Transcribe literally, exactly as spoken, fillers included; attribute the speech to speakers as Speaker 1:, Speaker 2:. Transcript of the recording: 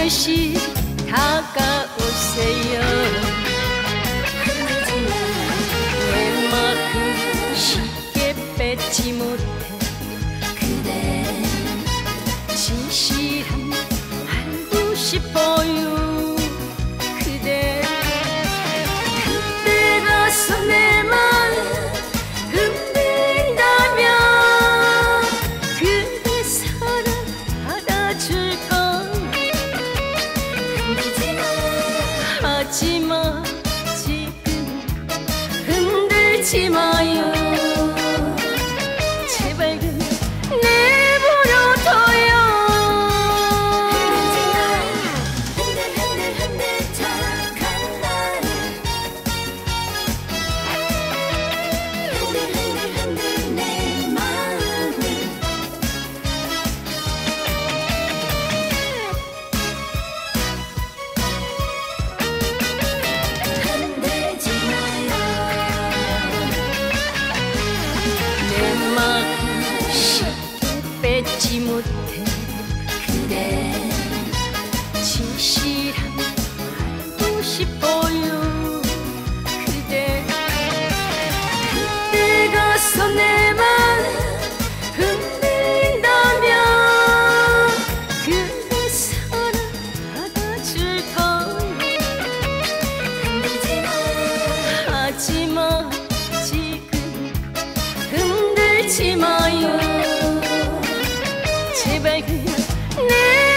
Speaker 1: 듯이 다가오세요. 내 마음 쉽게 뺏지 못해 그대 진실함 알고 싶어요. 그대 그대 가서 내 마음 흔들린다면 그대 사랑 받아줄 건 하지마 지금 흔들지 마요. 제발 그냥 내버려둬요. 흔들 흔들 흔들 착한 나를 흔들 흔들 흔들 내 마음을 흔들지 마요. 내 마음 쉽게 뺏지 못해 그대 진실함 알고 싶어요. 그대 그대 가서 내 마음 흔들린다면 그대 사랑 받아줄 거야. 하지마 지금 흔들지 마요. 제발 그냥 내